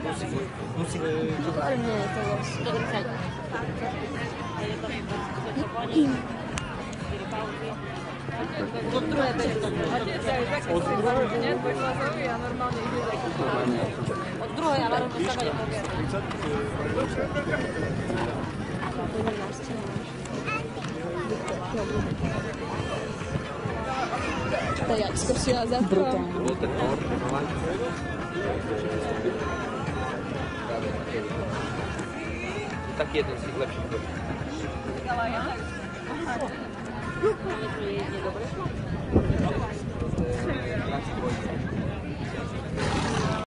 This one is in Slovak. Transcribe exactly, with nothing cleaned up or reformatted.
Musí. Výborne, to bolo sto tridsať. Od druhé beží. Od druhé, ale rovno sa bude poviať. To je jak skršila zadko. Taký jeden z tých lepších. Ale ja? Aha.